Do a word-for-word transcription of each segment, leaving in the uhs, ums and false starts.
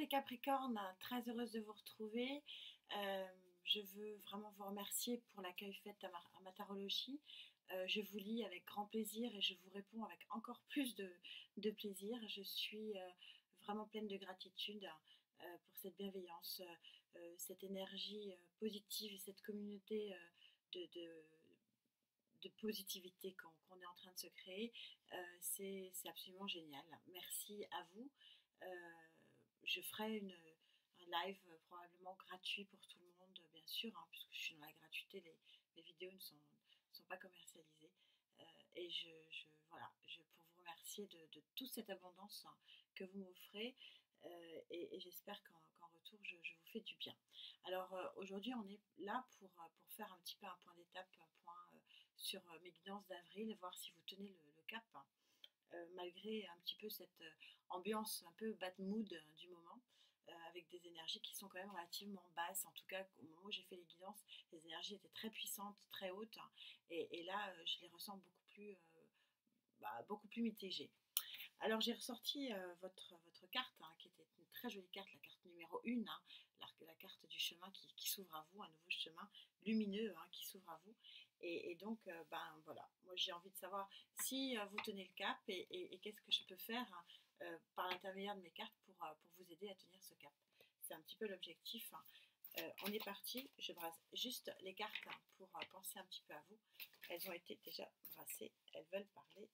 Capricornes, très heureuse de vous retrouver. Euh, je veux vraiment vous remercier pour l'accueil fait à ma, à ma tarologie. Euh, je vous lis avec grand plaisir et je vous réponds avec encore plus de, de plaisir. Je suis euh, vraiment pleine de gratitude euh, pour cette bienveillance, euh, cette énergie euh, positive et cette communauté euh, de, de, de positivité qu'on qu'on est en train de se créer. Euh, c'est c'est absolument génial. Merci à vous. Euh, je ferai une, un live euh, probablement gratuit pour tout le monde, bien sûr, hein, puisque je suis dans la gratuité, les, les vidéos ne sont, sont pas commercialisées. Euh, et je, je, voilà, je, pour vous remercier de, de toute cette abondance hein, que vous m'offrez. Euh, et, et j'espère qu'en qu'en retour, je, je vous fais du bien. Alors euh, aujourd'hui, on est là pour, euh, pour faire un petit peu un point d'étape, un point euh, sur euh, mes guidances d'avril, voir si vous tenez le, le cap, hein, euh, malgré un petit peu cette euh, ambiance un peu bad mood euh, du moment, euh, avec des énergies qui sont quand même relativement basses. En tout cas, au moment où j'ai fait les guidances, les énergies étaient très puissantes, très hautes, hein, et, et là, euh, je les ressens beaucoup plus, euh, bah, beaucoup plus mitigées. Alors j'ai ressorti euh, votre, votre carte, hein, qui était une très jolie carte, la carte numéro un, hein, la, la carte du chemin qui, qui s'ouvre à vous, un nouveau chemin lumineux hein, qui s'ouvre à vous. Et, et donc, euh, ben voilà, moi j'ai envie de savoir si euh, vous tenez le cap et, et, et qu'est-ce que je peux faire hein, euh, par l'intermédiaire de mes cartes pour, euh, pour vous aider à tenir ce cap. C'est un petit peu l'objectif. Hein. Euh, on est parti, je brasse juste les cartes hein, pour euh, penser un petit peu à vous. Elles ont été déjà brassées, elles veulent parler.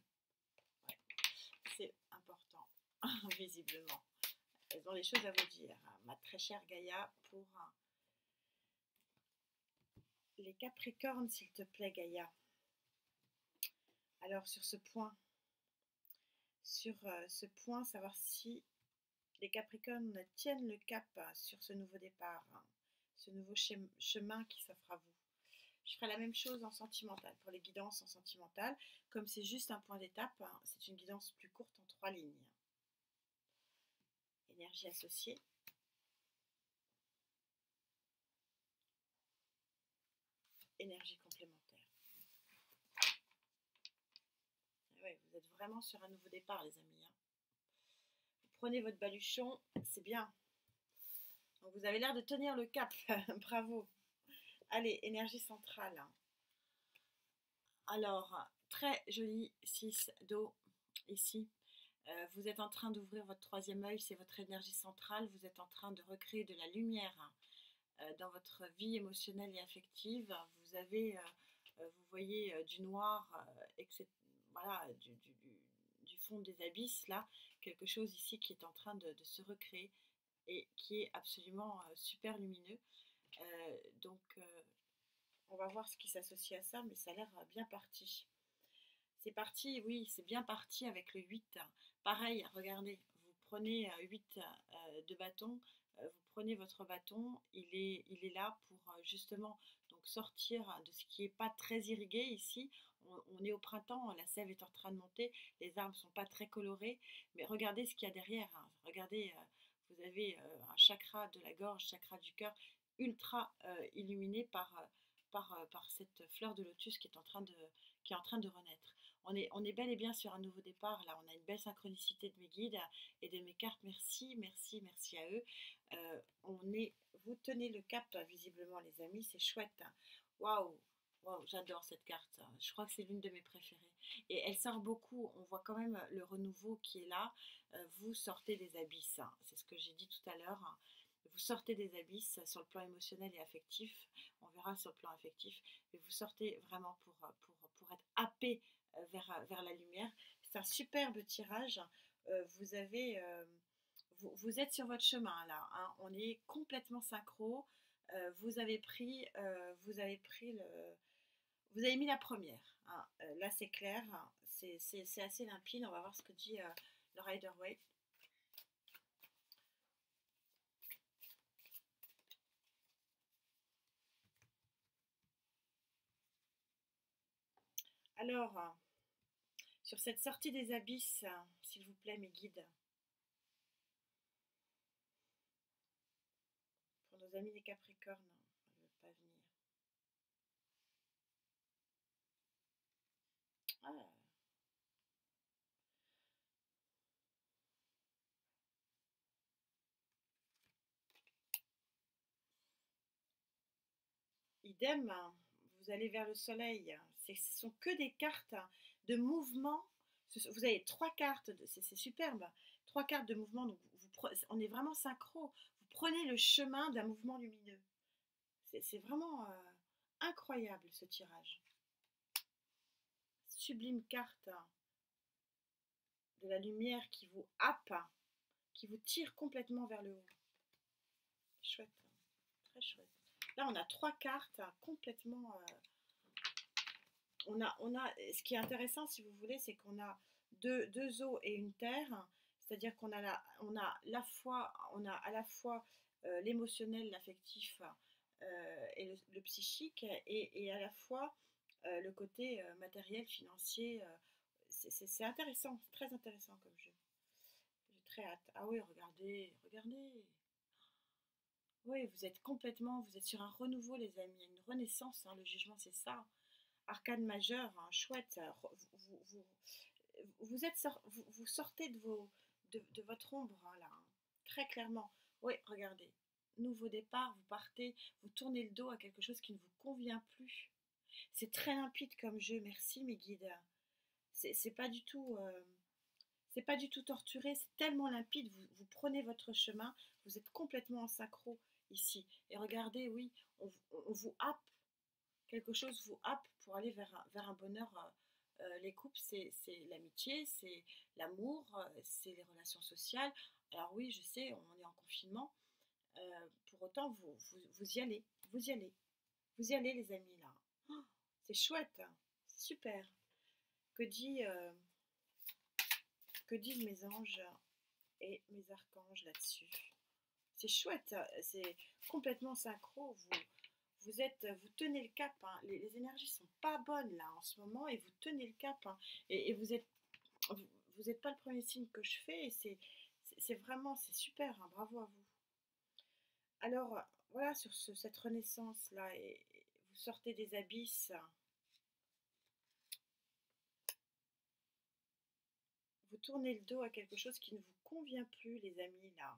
C'est important, visiblement. Elles ont des choses à vous dire, hein, ma très chère Gaïa, pour hein, les Capricornes, s'il te plaît, Gaïa. Alors, sur ce point, sur euh, ce point, savoir si les Capricornes tiennent le cap hein, sur ce nouveau départ, hein, ce nouveau chemin qui s'offre à vous. Je ferai la même chose en sentimental, pour les guidances en sentimental. Comme c'est juste un point d'étape, hein, c'est une guidance plus courte en trois lignes. Énergie associée. Énergie complémentaire. Ouais, vous êtes vraiment sur un nouveau départ, les amis. Hein. Vous prenez votre baluchon, c'est bien. Donc vous avez l'air de tenir le cap. Bravo. Allez, énergie centrale. Alors, très joli six d'eau ici. Euh, vous êtes en train d'ouvrir votre troisième œil, c'est votre énergie centrale. Vous êtes en train de recréer de la lumière euh, dans votre vie émotionnelle et affective. Vous avez, euh, vous voyez euh, du noir, euh, et cetera. Voilà, du, du, du, fond des abysses, là, quelque chose ici qui est en train de, de se recréer et qui est absolument euh, super lumineux. Euh, donc, euh, on va voir ce qui s'associe à ça, mais ça a l'air bien parti. C'est parti, oui, c'est bien parti avec le huit. Pareil, regardez, vous prenez huit euh, de bâton, euh, vous prenez votre bâton, il est, il est là pour euh, justement donc sortir de ce qui n'est pas très irrigué ici. On, on est au printemps, la sève est en train de monter, les arbres ne sont pas très colorés, mais regardez ce qu'il y a derrière. Hein. Regardez, euh, vous avez euh, un chakra de la gorge, chakra du cœur, ultra euh, illuminé par, euh, par, euh, par cette fleur de lotus qui est en train de, qui est en train de renaître. On est, on est bel et bien sur un nouveau départ. Là, on a une belle synchronicité de mes guides et de mes cartes. Merci, merci, merci à eux. Euh, on est, vous tenez le cap, visiblement, les amis. C'est chouette. Waouh, waouh, j'adore cette carte. Je crois que c'est l'une de mes préférées. Et elle sort beaucoup. On voit quand même le renouveau qui est là. Euh, vous sortez des abysses. C'est ce que j'ai dit tout à l'heure. Vous sortez des abysses sur le plan émotionnel et affectif. On verra sur le plan affectif. Mais vous sortez vraiment pour, pour, pour être happé vers, vers la lumière. C'est un superbe tirage. Euh, vous avez, euh, vous, vous êtes sur votre chemin là. Hein. On est complètement synchro. Euh, vous avez pris, euh, vous avez pris le, vous avez mis la première. Hein. Euh, là c'est clair, hein. c'est, c'est, c'est assez limpide. On va voir ce que dit euh, le Rider-Waite. Alors, sur cette sortie des abysses, s'il vous plaît, mes guides, pour nos amis les Capricornes, elle ne veut pas venir. Ah. idem, hein, vous allez vers le soleil. Ce sont que des cartes de mouvement. Vous avez trois cartes, c'est superbe. Trois cartes de mouvement, donc vous, on est vraiment synchro. Vous prenez le chemin d'un mouvement lumineux. C'est vraiment euh, incroyable ce tirage. Sublime carte de la lumière qui vous happe, qui vous tire complètement vers le haut. Chouette, très chouette. Là, on a trois cartes complètement. Euh, on a, on a, ce qui est intéressant, si vous voulez, c'est qu'on a deux, deux eaux et une terre. C'est-à-dire qu'on a, la, on a, la fois, on a à la fois euh, l'émotionnel, l'affectif euh, et le, le psychique, et, et à la fois euh, le côté euh, matériel, financier. Euh, c'est intéressant, c'est très intéressant comme jeu. J'ai très hâte. Ah oui, regardez, regardez. Oui, vous êtes complètement, vous êtes sur un renouveau, les amis, une renaissance. Hein, le jugement, c'est ça. Arcane majeur, hein, chouette. Vous, vous, vous, vous, êtes, vous, vous sortez de, vos, de, de votre ombre, hein, là, hein, très clairement. Oui, regardez. Nouveau départ, vous partez, vous tournez le dos à quelque chose qui ne vous convient plus. C'est très limpide comme jeu, merci mes guides. C'est pas du tout... Euh, c'est pas du tout torturé, c'est tellement limpide, vous, vous prenez votre chemin, vous êtes complètement en synchro ici. Et regardez, oui, on, on vous happe, quelque chose vous happe pour aller vers un, vers un bonheur. Euh, euh, les couples, c'est l'amitié, c'est l'amour, euh, c'est les relations sociales. Alors oui, je sais, on est en confinement. Euh, pour autant, vous, vous, vous y allez, vous y allez. Vous y allez, les amis, là. Oh, c'est chouette, c'est super. Que dit... Euh, Que disent mes anges et mes archanges là-dessus? C'est chouette, c'est complètement synchro. Vous, vous, êtes, vous tenez le cap. Hein. Les, les énergies sont pas bonnes là en ce moment et vous tenez le cap. Hein. Et, et vous êtes, vous n'êtes pas le premier signe que je fais. Et c'est vraiment, c'est super. Hein. Bravo à vous. Alors voilà sur ce, cette renaissance là, et, et vous sortez des abysses. Vous tournez le dos à quelque chose qui ne vous convient plus, les amis, là.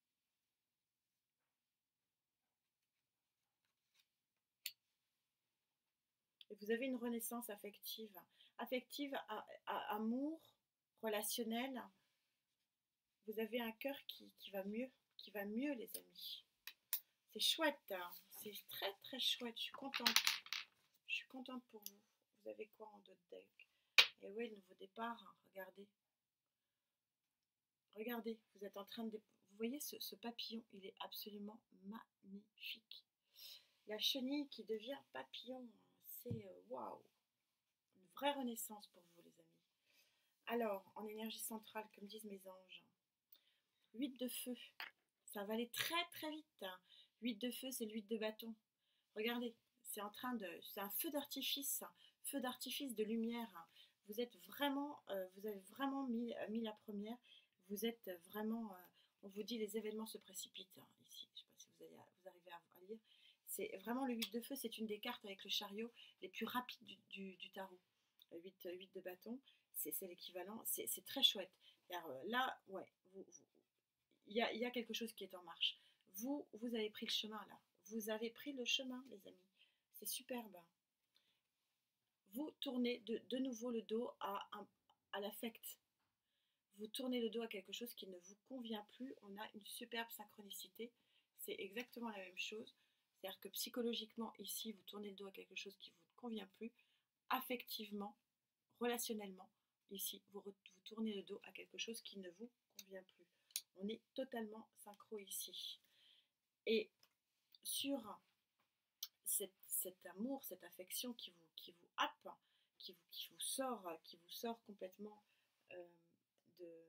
Et vous avez une renaissance affective. Affective, à, à, amour, relationnel. Vous avez un cœur qui, qui va mieux, qui va mieux, les amis. C'est chouette, hein. C'est très très chouette. Je suis contente. Je suis contente pour vous. Vous avez quoi en dos de deck? Et oui, le nouveau départ, hein. Regardez. Regardez, vous êtes en train de... Vous voyez ce, ce papillon, il est absolument magnifique. La chenille qui devient papillon, c'est waouh, wow. Une vraie renaissance pour vous, les amis. Alors, en énergie centrale, comme disent mes anges, huit de feu, ça va aller très très vite. huit de feu, c'est l'huile de bâton. Regardez, c'est en train de... C'est un feu d'artifice, feu d'artifice de lumière. Vous êtes vraiment, euh, vous avez vraiment mis, euh, mis la première. Vous êtes vraiment, euh, on vous dit les événements se précipitent, hein, ici, je ne sais pas si vous, allez, vous arrivez à, à lire. C'est vraiment le huit de feu, c'est une des cartes avec le chariot les plus rapides du, du, du tarot. huit, huit de bâton, c'est l'équivalent, c'est très chouette. Alors, euh, là, ouais, vous, vous, il y a, y a quelque chose qui est en marche. Vous, vous avez pris le chemin là. Vous avez pris le chemin, les amis. C'est superbe. Vous tournez de, de nouveau le dos à, un, à l'affect. Vous tournez le dos à quelque chose qui ne vous convient plus. On a une superbe synchronicité. C'est exactement la même chose. C'est-à-dire que psychologiquement, ici, vous tournez le dos à quelque chose qui ne vous convient plus. Affectivement, relationnellement, ici, vous, vous tournez le dos à quelque chose qui ne vous convient plus. On est totalement synchro ici. Et sur cet, cet amour, cette affection qui vous, qui vous happe, qui vous, qui vous sort, qui vous sort complètement euh, de,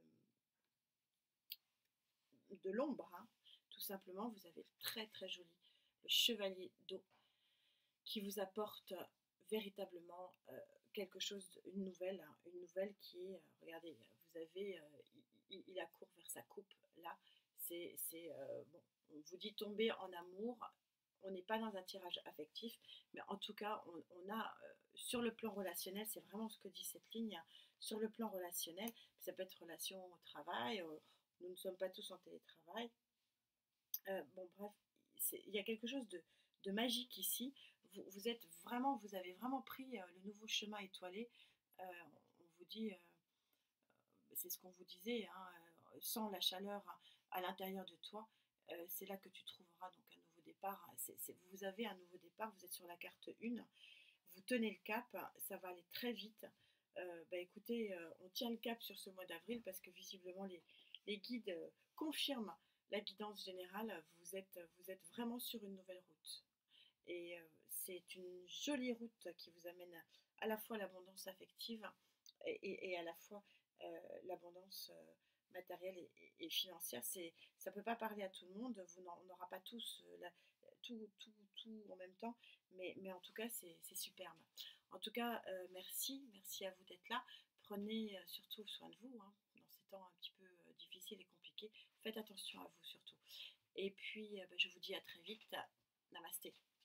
de l'ombre, hein, tout simplement, vous avez très très joli le chevalier d'eau qui vous apporte véritablement euh, quelque chose, une nouvelle, hein, une nouvelle qui est, euh, regardez, vous avez, euh, il, il accourt vers sa coupe, là, c'est, euh, bon, on vous dit tomber en amour, on n'est pas dans un tirage affectif, mais en tout cas, on, on a, euh, sur le plan relationnel, c'est vraiment ce que dit cette ligne, hein, sur le plan relationnel, ça peut être relation au travail, euh, nous ne sommes pas tous en télétravail, euh, bon bref, il y a quelque chose de, de magique ici, vous, vous êtes vraiment, vous avez vraiment pris euh, le nouveau chemin étoilé. Euh, on vous dit, euh, c'est ce qu'on vous disait, hein, euh, sans la chaleur à l'intérieur de toi, euh, c'est là que tu trouveras donc un nouveau départ. C'est- c'est- vous avez un nouveau départ, vous êtes sur la carte un, vous tenez le cap, ça va aller très vite. Euh, bah écoutez, euh, on tient le cap sur ce mois d'avril parce que visiblement les, les guides euh, confirment la guidance générale. Vous êtes, vous êtes vraiment sur une nouvelle route. Et euh, c'est une jolie route qui vous amène à la fois l'abondance affective et, et- et à la fois euh, l'abondance euh, matérielle et, et- et financière. C'est, ça ne peut pas parler à tout le monde, vous n'en- on n'aura pas tous euh, la- tout, tout, tout en même temps, mais, mais en tout cas, c'est c'est superbe. En tout cas, euh, merci, merci à vous d'être là. Prenez euh, surtout soin de vous, hein, dans ces temps un petit peu euh, difficiles et compliqués. Faites attention à vous surtout. Et puis, euh, bah, je vous dis à très vite. Namasté.